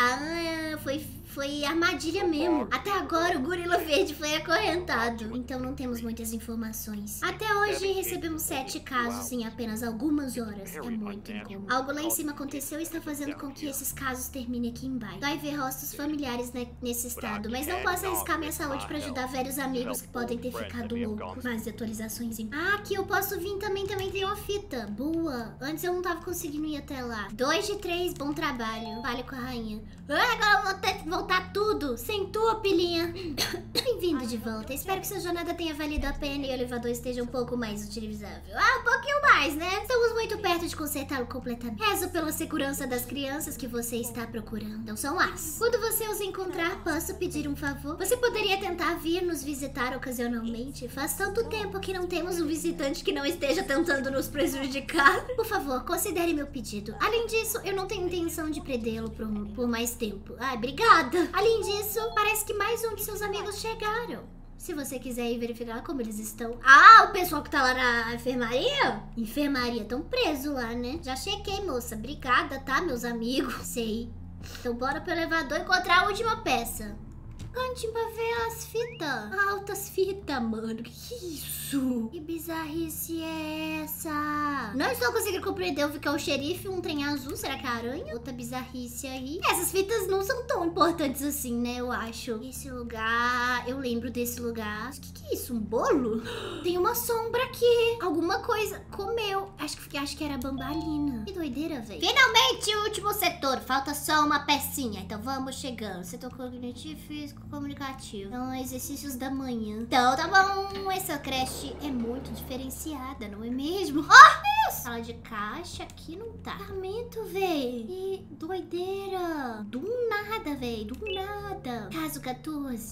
Foi armadilha mesmo. Até agora o Gorila Verde foi acorrentado. Então não temos muitas informações. Até hoje recebemos 7 casos em apenas algumas horas. É muito incômodo. Algo lá em cima aconteceu e está fazendo com que esses casos terminem aqui embaixo. Dói ver rostos familiares nesse estado, mas não posso arriscar minha saúde para ajudar velhos amigos que podem ter ficado loucos. Mais atualizações em... Ah, aqui eu posso vir também tem uma fita. Boa. Antes eu não tava conseguindo ir até lá. 2 de 3, bom trabalho. Fale com a rainha. Agora eu vou ter que voltar tudo. Sem tua, pilinha. Bem-vindo de volta. Espero que sua jornada tenha valido a pena e o elevador esteja um pouco mais utilizável. Um pouquinho mais, né? Estamos muito perto de consertá-lo completamente. Rezo pela segurança das crianças que você está procurando. Não são as. Quando você os encontrar, posso pedir um favor? Você poderia tentar vir nos visitar ocasionalmente? Faz tanto tempo que não temos um visitante que não esteja tentando nos prejudicar. Por favor, considere meu pedido. Além disso, eu não tenho intenção de prendê-lo por mais tempo. Ai, obrigada. Além disso, parece que mais um de seus amigos chegaram. Se você quiser ir verificar como eles estão... Ah, o pessoal que tá lá na enfermaria? Enfermaria, tão preso lá, né? Já chequei, moça. Obrigada, tá, meus amigos? Sei. Então bora pro elevador encontrar a última peça. Cantinho pra ver as fitas. Altas fitas, mano. Que isso? Que bizarrice é essa? Não estou conseguindo compreender o que é o xerife, um trem azul. Será que é a aranha? Outra bizarrice aí. Essas fitas não são tão importantes assim, né? Eu acho. Esse lugar... Eu lembro desse lugar. O que é isso? Um bolo? Tem uma sombra aqui. Alguma coisa comeu. Acho que era a Bambalina. Que doideira, velho. Finalmente, o último setor. Falta só uma pecinha. Então vamos chegando. Setor cognitivo, físico, comunicativo. São exercícios da manhã. Então tá bom. Essa creche é muito diferenciada, não é mesmo? Oh, Deus! Sala de caixa aqui não tá. Casamento, véi. E doideira. Do nada, véi. Do nada. Caso 14.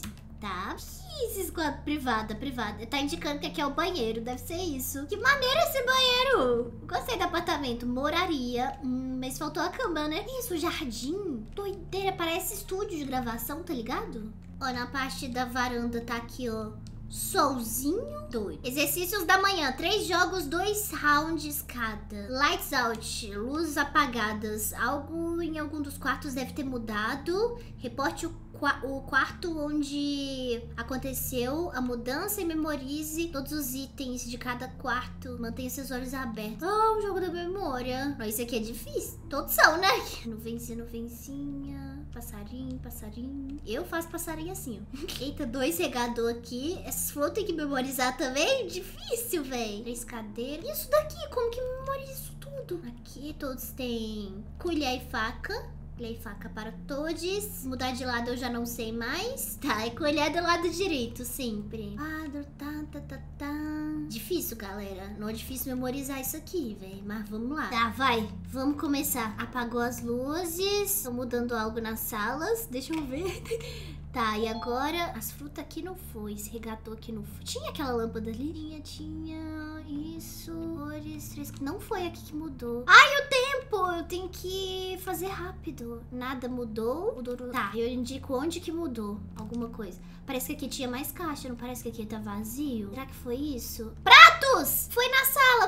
tá? Esse quarto privada. Tá indicando que aqui é o banheiro, deve ser isso. Que maneiro esse banheiro! Gostei do apartamento, moraria. Mas faltou a cama, né? Isso, jardim. Doideira, parece estúdio de gravação, tá ligado? Ó, na parte da varanda tá aqui, ó. Solzinho doido. Exercícios da manhã. 3 jogos, 2 rounds cada. Lights out. Luzes apagadas. Algo em algum dos quartos deve ter mudado. Reporte o quarto onde aconteceu a mudança e memorize todos os itens de cada quarto. Mantenha seus olhos abertos. Ah, um jogo da memória. Mas isso aqui é difícil. Todos são, né? Nuvenzinha. Passarinho. Eu faço passarinho assim, ó. Eita, 2 regador aqui. Essas flores tem que memorizar também? Difícil, véi. 3 cadeiras. Isso daqui, como que memoriza isso tudo? Aqui todos têm colher e faca. Colher e faca para todos. Mudar de lado eu já não sei mais. Tá, é colher do lado direito, sempre. Quadro, tá. Difícil, galera. Não é difícil memorizar isso aqui, velho. Mas vamos lá. Tá, vai. Vamos começar. Apagou as luzes. Estão mudando algo nas salas. Deixa eu ver. Tá, e agora as frutas aqui não foi. Esse regador aqui não foi. Tinha aquela lâmpada ali? Tinha. Isso. Cores, 3. Não foi aqui que mudou. Ai, o tempo! Eu tenho que fazer rápido. Nada mudou. Tá, eu indico onde que mudou alguma coisa. Parece que aqui tinha mais caixa. Não parece que aqui tá vazio? Será que foi isso? Pratos! Foi na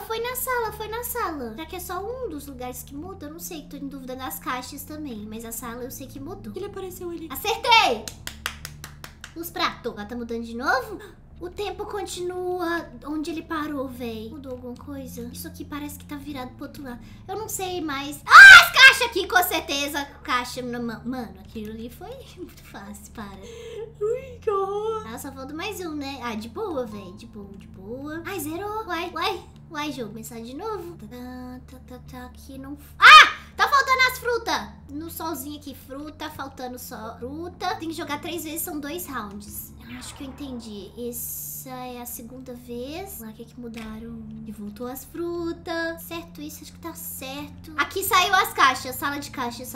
sala. Será que é só um dos lugares que muda? Eu não sei. Tô em dúvida das caixas também. Mas a sala eu sei que mudou. Ele apareceu ali. Acertei! Os pratos. Ela tá mudando de novo? O tempo continua onde ele parou, véi. Mudou alguma coisa? Isso aqui parece que tá virado pro outro lado. Eu não sei mais. Ah, as caixas aqui, com certeza. Caixa na mão. Mano, aquilo ali foi muito fácil, para. Ui, que horror. Ah, só falta mais um, né? Ah, de boa, véi. De boa. Ai, zerou. Uai, jogo. Começar de novo. Tá. Aqui não... Ah! Tá faltando as frutas. No solzinho aqui, fruta. Faltando só fruta. Tem que jogar 3 vezes, são 2 rounds. Acho que eu entendi. Essa é a segunda vez. Lá, o que mudaram? E voltou as frutas. Certo isso? Acho que tá certo. Aqui saiu as caixas. Sala de caixa.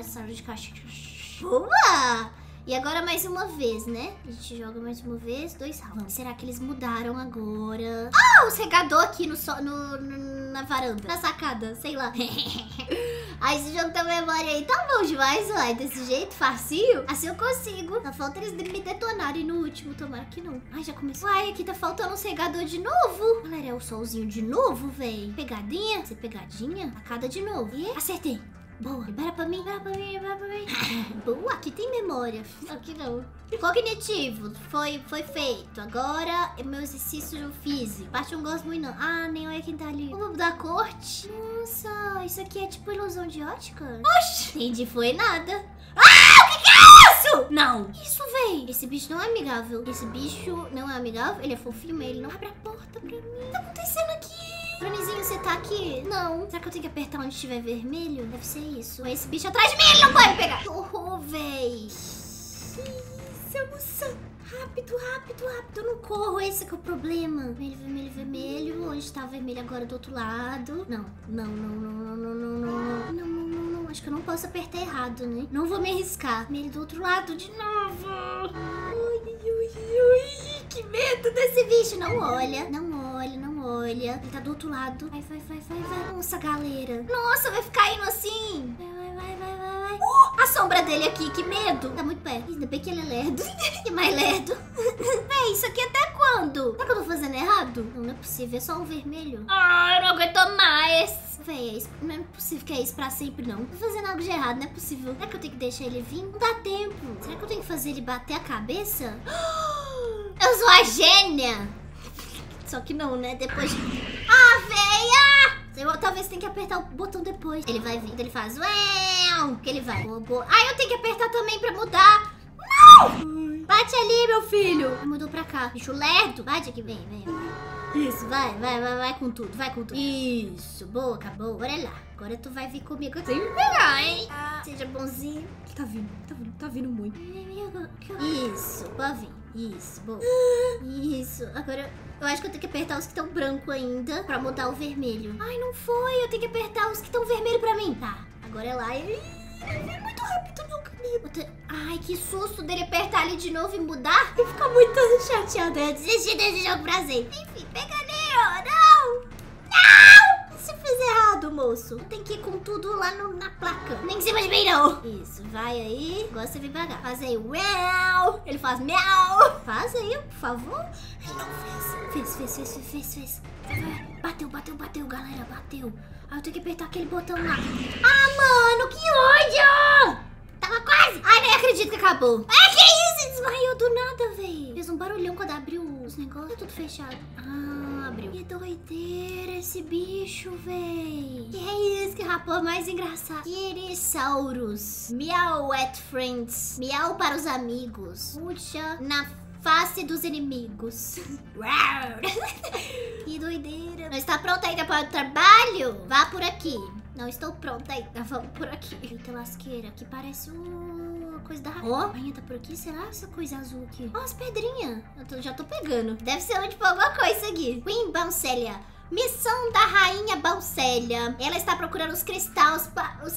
Boa! E agora mais uma vez, né? A gente joga mais uma vez, 2 rounds. Será que eles mudaram agora? Ah, os regador aqui na varanda. Na sacada, sei lá. Ah, esse jogo da memória aí tá bom demais, uai. Desse jeito, facinho. Assim eu consigo. Só falta eles me detonarem no último. Tomara que não. Ai, já começou. Uai, aqui tá faltando um regador de novo. Galera, é o solzinho de novo, véi. Pegadinha. Você pegadinha? Tacada de novo. E acertei. Boa. Libera pra mim. Boa, aqui tem memória. Aqui não. Cognitivo. Foi feito. Agora é meu exercício físico. Parte não gosto muito, não. Ah, nem olha quem tá ali. Vamos mudar a corte. Nossa, isso aqui é tipo ilusão de ótica? Oxi. Entendi, foi nada. Ah, o que é isso? Não. Isso, véi. Esse bicho não é amigável. Ele é fofinho, mas ele não abre a porta pra mim. O que tá acontecendo aqui? Brunizinho, você tá aqui? Não. Será que eu tenho que apertar onde estiver vermelho? Deve ser isso. Esse bicho atrás de mim, ele não pode me pegar. Que horror, véi. Isso, emoção. Rápido. Eu não corro, esse que é o problema. Vermelho. Onde tá o vermelho agora do outro lado? Não. Acho que eu não posso apertar errado, né? Não vou me arriscar. Vermelho do outro lado de novo. Ui, que medo desse bicho. Não olha. Ele tá do outro lado. Vai. Nossa, galera. Nossa, vai ficar indo assim. Vai. A sombra dele aqui, que medo. Tá muito perto. Ainda bem que ele é lerdo. Que mais lerdo. Véi, isso aqui até quando? Será que eu tô fazendo errado? Não é possível, é só um vermelho. Ah, eu não aguento mais. Véi, não é possível que é isso pra sempre, não. Tô fazendo algo de errado, não é possível. Será que eu tenho que deixar ele vir? Não dá tempo. Será que eu tenho que fazer ele bater a cabeça? Eu sou a gênia. Só que não, né? Depois... Ah, véia! Eu talvez tenha que apertar o botão depois. Ele vai vir, ele faz... Que ele vai. Boa. Ah, eu tenho que apertar também pra mudar. Não! Bate ali, meu filho. Mudou pra cá. Bicho lerdo. Bate aqui, vem. Isso, vai com tudo, Isso, boa, acabou. Bora lá. Agora tu vai vir comigo sem me pegar, hein? Seja bonzinho. Tá vindo muito. Isso, pode vir. Isso, boa. Isso, agora... Eu acho que eu tenho que apertar os que estão branco ainda pra mudar o vermelho. Ai, não foi. Eu tenho que apertar os que estão vermelho pra mim. Tá, agora é lá. Não vem muito rápido, não. Ai, que susto dele apertar ali de novo e mudar. Ele fica muito chateado. Eu desisti desse jogo pra sempre. Enfim, pega Neo. Não! Não! Você fez errado, moço. Tem que ir com tudo lá na placa. Nem em cima de mim, não. Isso, vai aí. Agora você vem pagar. Faz aí, uau. Ele faz miau. Faz aí, por favor. Ele não fez. Fez. Bateu, galera. Bateu. Aí eu tenho que apertar aquele botão lá. Ah, mano, que ódio! Tava quase. Ai, nem acredito que acabou. Ai, que isso? Desmaiou do nada, véi. Fez um barulhão quando abriu os negócios. Tá tudo fechado. Ah, abriu. Que doideira esse bicho, véi. Que é isso? Que rapaz mais engraçado. Kirisaurus. Miau at friends. Miau para os amigos. Puxa na face dos inimigos. Que doideira. Não está pronta ainda para o trabalho? Vá por aqui. Não estou pronta ainda. Vamos por aqui. Eita lasqueira. Que parece uma coisa da rainha. A rainha tá por aqui? Será essa coisa azul aqui? Ó, as pedrinhas. Já tô pegando. Deve ser onde for alguma coisa aqui. Queen Bauncélia. Missão da Rainha Bauncélia. Ela está procurando os cristais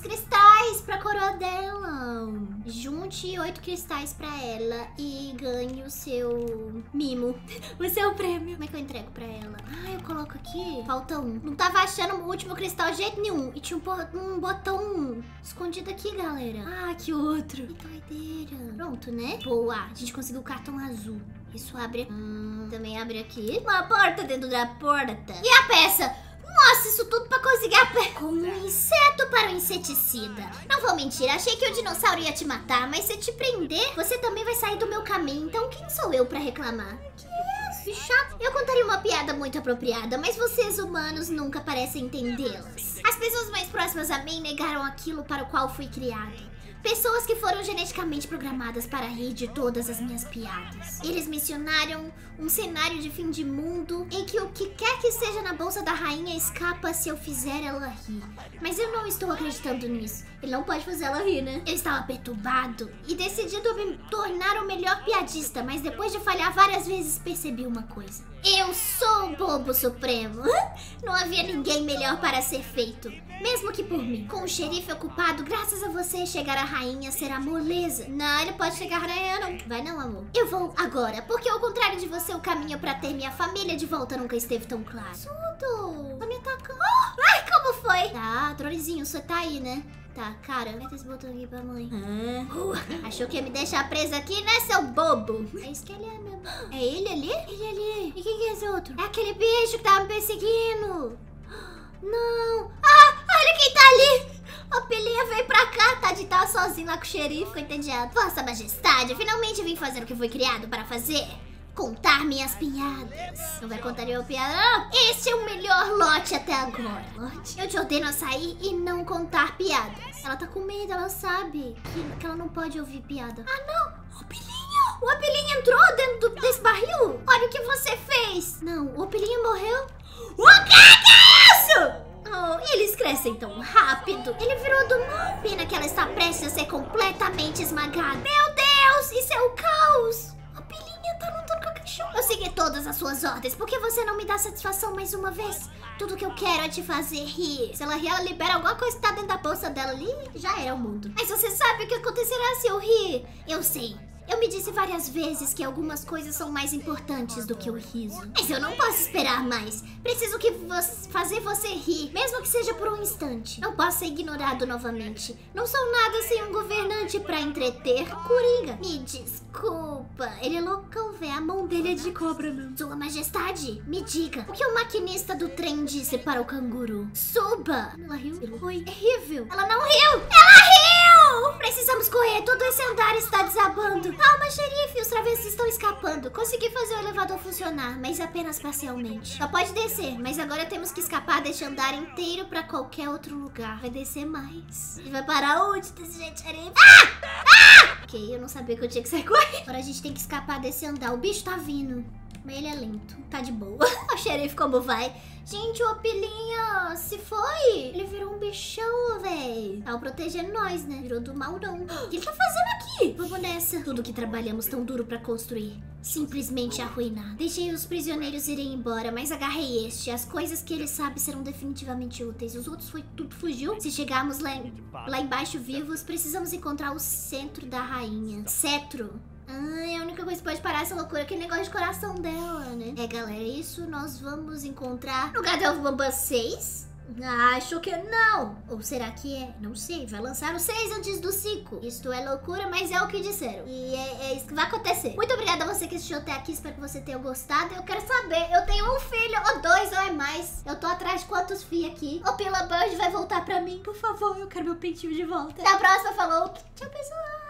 pra coroa dela. Junte 8 cristais pra ela e ganhe o seu mimo. O seu prêmio. Como é que eu entrego pra ela? Ah, eu coloco aqui. Falta um. Não tava achando o último cristal de jeito nenhum. E tinha um botão escondido aqui, galera. Ah, que outro. Que doideira. Pronto, né? Boa. A gente conseguiu o cartão azul. Isso abre... também abre aqui. Uma porta dentro da porta. E a peça? Nossa, isso tudo pra conseguir a peça. Como um inseto para um inseticida. Não vou mentir, achei que o dinossauro ia te matar. Mas se te prender, você também vai sair do meu caminho. Então quem sou eu pra reclamar? Que isso? Que chato. Eu contaria uma piada muito apropriada, mas vocês humanos nunca parecem entendê-las. As pessoas mais próximas a mim negaram aquilo para o qual fui criado. Pessoas que foram geneticamente programadas para rir de todas as minhas piadas. Eles mencionaram um cenário de fim de mundo em que o que quer que seja na bolsa da rainha escapa se eu fizer ela rir. Mas eu não estou acreditando nisso. Ele não pode fazer ela rir, né? Eu estava perturbado e decidido a me tornar o melhor piadista, mas depois de falhar várias vezes percebi uma coisa. Eu sou o bobo supremo. Não havia ninguém melhor para ser feito, mesmo que por mim. Com o xerife ocupado, graças a você, chegar a rainha será moleza. Não, ele pode chegar a rainha, não. Vai não, amor. Eu vou agora, porque ao contrário de você, o caminho pra ter minha família de volta nunca esteve tão claro. Tudo. Tá me atacando. Ai, como foi? Tá, dronezinho, você tá aí, né? Tá, cara, aperta esse botão aqui pra mãe. Achou que ia me deixar presa aqui, né, seu bobo? É isso que ele é mesmo. É ele ali? Ele ali. E quem que é esse outro? É aquele bicho que tava me perseguindo. Não. Ah, olha quem tá ali. A Pelinha veio pra cá, tava sozinho lá com o xerife, ficou entediado. Vossa Majestade, finalmente vim fazer o que fui criado para fazer. Contar minhas piadas. Não vai contar nenhuma piada, não? Esse é o melhor lote até agora. Eu te ordeno a sair e não contar piadas. Ela tá com medo, ela sabe que ela não pode ouvir piada. Ah, não! O Pelinha! O Pelinha entrou dentro desse barril. Olha o que você fez. Não, o Pelinha morreu. O que é isso? Oh, e eles crescem tão rápido. Ele virou do mal. Pena que ela está prestes a ser completamente esmagada. Meu Deus, isso é o caos. A Pelinha tá lutando com a cachorra. Eu segui todas as suas ordens. Por que você não me dá satisfação mais uma vez? Tudo que eu quero é te fazer rir. Se ela rir, ela libera alguma coisa que tá dentro da bolsa dela ali. Já era o mundo. Mas você sabe o que acontecerá se eu rir? Eu sei. Eu me disse várias vezes que algumas coisas são mais importantes do que o riso. Mas eu não posso esperar mais. Preciso fazer você rir, mesmo que seja por um instante. Não posso ser ignorado novamente. Não sou nada sem um governante pra entreter. Coringa, me desculpa. Ele é loucão, velho. A mão dele é de cobra, não. Sua Majestade, me diga. O que o maquinista do trem disse para o canguru? Suba. Ela riu? Foi horrível. Ela não riu. Ela riu! Precisamos correr. Todo esse andar está desabando. Calma, xerife, os travessos estão escapando. Consegui fazer o elevador funcionar, mas apenas parcialmente. Só pode descer, mas agora temos que escapar deste andar inteiro pra qualquer outro lugar. Vai descer mais. Ele vai parar onde desse jeito, xerife? Ok, eu não sabia que eu tinha que sair correndo. Agora a gente tem que escapar desse andar. O bicho tá vindo, mas ele é lento. Tá de boa. O xerife como vai? Gente, o Pelinha se foi. Ele virou um bichão, véi. Tava protegendo nós, né? Virou do mal, não. O que ele tá fazendo aqui? Vamos nessa. Tudo que trabalhamos tão duro pra construir, simplesmente arruinar. Deixei os prisioneiros irem embora, mas agarrei este. As coisas que ele sabe serão definitivamente úteis. Os outros tudo fugiu. Se chegarmos lá embaixo vivos, precisamos encontrar o centro da rainha. Cetro. É a única coisa que pode parar essa loucura, aquele negócio de coração dela, né? Galera, isso nós vamos encontrar no Garden of Bambam 6. Acho que não. Ou será que é? Não sei. Vai lançar o 6 antes do 5. Isto é loucura, mas é o que disseram. E é isso que vai acontecer. Muito obrigada a você que assistiu até aqui. Espero que você tenha gostado. Eu quero saber, eu tenho um filho, ou 2, ou é mais. Eu tô atrás de quantos filhos aqui? O Pila Bird vai voltar pra mim? Por favor, eu quero meu peitinho de volta. Até a próxima, falou. Tchau, pessoal.